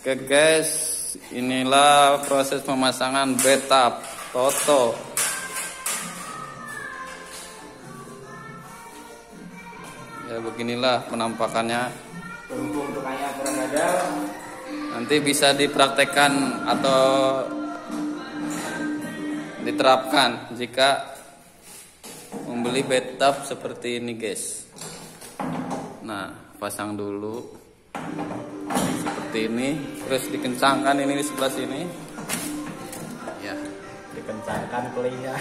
Oke guys, inilah proses pemasangan bathtub Toto. Ya beginilah penampakannya. Berhubung tukangnya kurang ada, Nanti bisa dipraktekkan atau diterapkan jika membeli bathtub seperti ini guys. Nah, pasang dulu seperti ini, terus dikencangkan ini di sebelah sini. Ya, dikencangkan playnya.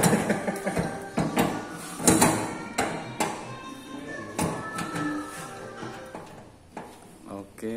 oke.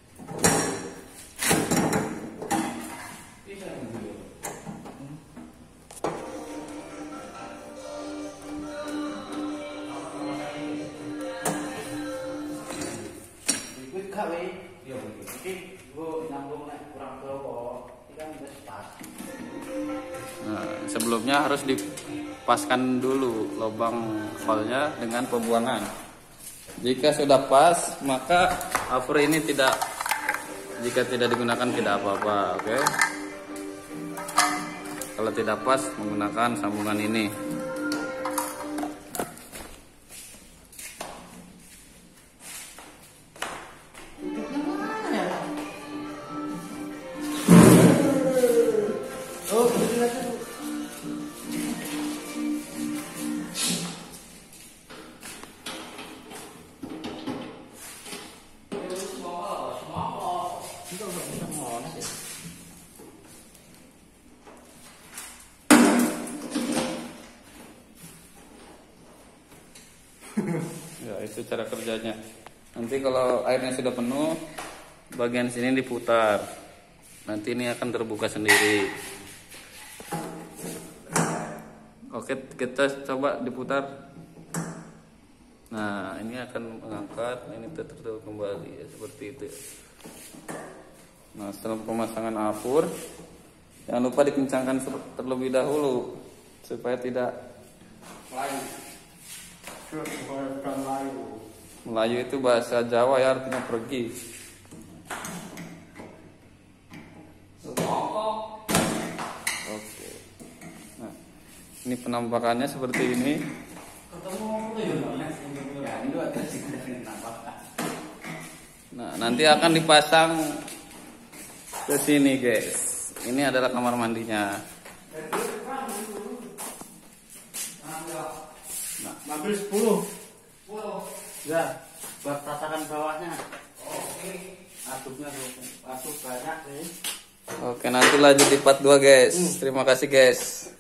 Nah, sebelumnya harus dipaskan dulu lubang valve-nya dengan pembuangan. Jika sudah pas, maka upper ini jika tidak digunakan tidak apa-apa, oke? Kalau tidak pas, menggunakan sambungan ini. Ya, itu cara kerjanya. Nanti kalau airnya sudah penuh, bagian sini diputar. Nanti ini akan terbuka sendiri. Oke, kita coba diputar. Nah, ini akan mengangkat, ini tertutup kembali ya, seperti itu. Nah, setelah pemasangan apur, jangan lupa dikencangkan terlebih dahulu supaya tidak Melayu itu bahasa Jawa ya, artinya pergi. Oke. Nah, ini penampakannya seperti ini. Nah, nanti akan dipasang ke sini guys. Ini adalah kamar mandinya. Ambil 10. Ya, buat tatakan bawahnya. Oke. Aduknya aduk banyak nih. Oke, nanti lanjut di part 2 guys. Terima kasih guys.